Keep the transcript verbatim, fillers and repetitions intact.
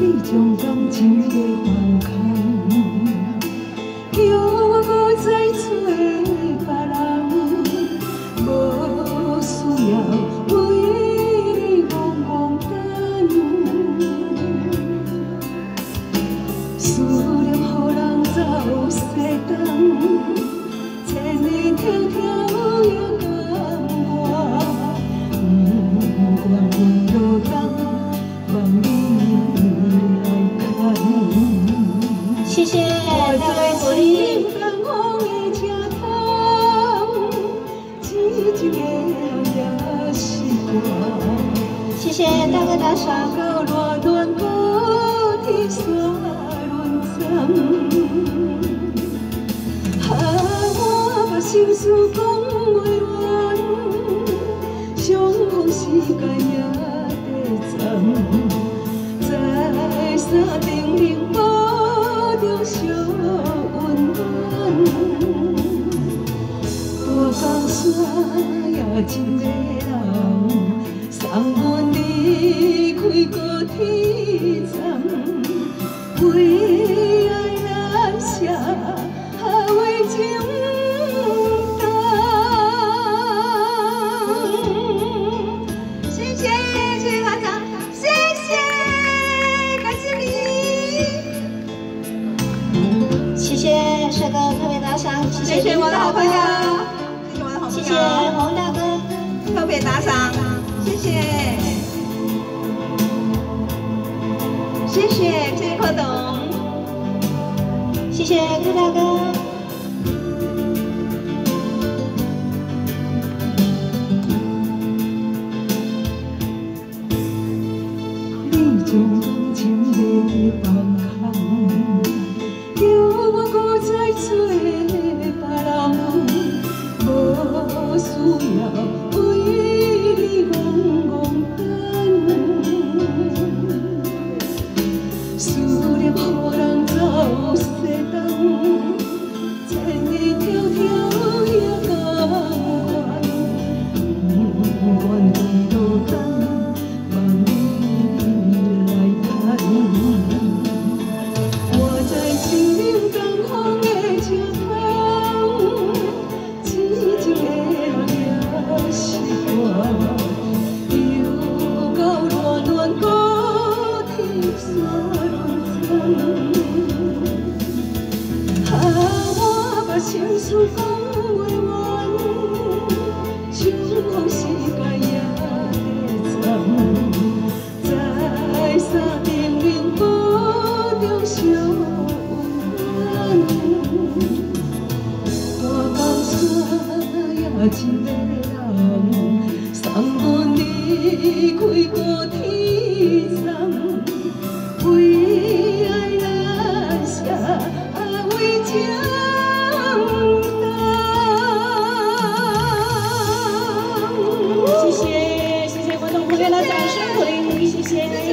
你将感情的放开，叫我无再找别人，无需要为你茫茫等。思念予人走西东，千里迢迢也甘我，不愿为落冬，望你。 谢谢大家鼓励。谢谢大哥打赏。心事讲袂完，相逢时间也短暂，在山顶顶抱着小温暖，大江山也真迷人，送阮离开高铁站，为爱难舍，为情。 谢谢帅哥特别打赏，谢谢我的好朋友，谢谢我的好朋友， 谢谢洪大哥特别打赏，谢谢，谢谢谢谢柯董， 谢谢柯大哥。 你将感情的放开。 叫我无再找别人，无需要为你茫茫等。思念予人走西东，千里迢迢也甘愿，不愿为落冬，望你来等。 心事讲袂完，相逢时间也短暂，在山顶顶抱着小温暖，大江山也真迷人，送阮离开高铁站，为爱难舍，为情。 谢谢谢谢观众朋友的掌声鼓励，谢谢。